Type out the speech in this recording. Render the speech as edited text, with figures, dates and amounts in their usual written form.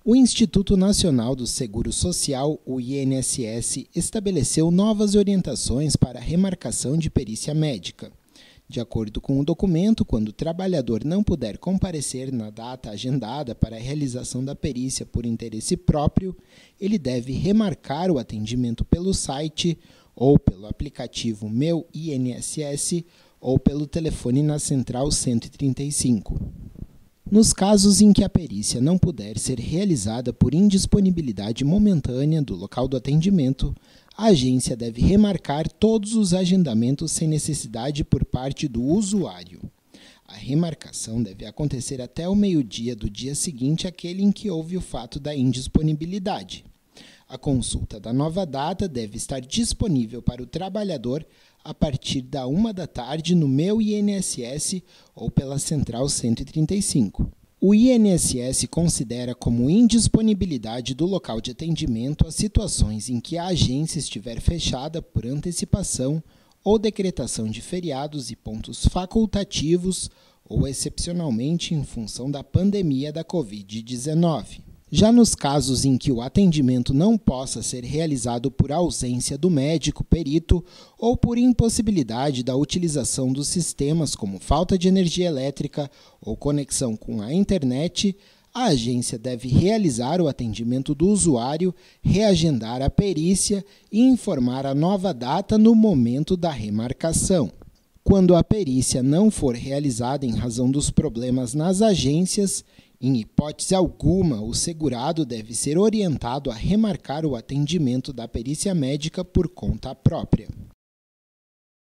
O Instituto Nacional do Seguro Social, o INSS, estabeleceu novas orientações para a remarcação de perícia médica. De acordo com o documento, quando o trabalhador não puder comparecer na data agendada para a realização da perícia por interesse próprio, ele deve remarcar o atendimento pelo site ou pelo aplicativo Meu INSS ou pelo telefone na Central 135. Nos casos em que a perícia não puder ser realizada por indisponibilidade momentânea do local do atendimento, a agência deve remarcar todos os agendamentos sem necessidade por parte do usuário. A remarcação deve acontecer até o meio-dia do dia seguinte àquele em que houve o fato da indisponibilidade. A consulta da nova data deve estar disponível para o trabalhador a partir da 13h no Meu INSS ou pela Central 135. O INSS considera como indisponibilidade do local de atendimento as situações em que a agência estiver fechada por antecipação ou decretação de feriados e pontos facultativos ou excepcionalmente em função da pandemia da Covid-19. Já nos casos em que o atendimento não possa ser realizado por ausência do médico perito ou por impossibilidade da utilização dos sistemas como falta de energia elétrica ou conexão com a internet, a agência deve realizar o atendimento do usuário, reagendar a perícia e informar a nova data no momento da remarcação. Quando a perícia não for realizada em razão dos problemas nas agências, em hipótese alguma, o segurado deve ser orientado a remarcar o atendimento da perícia médica por conta própria.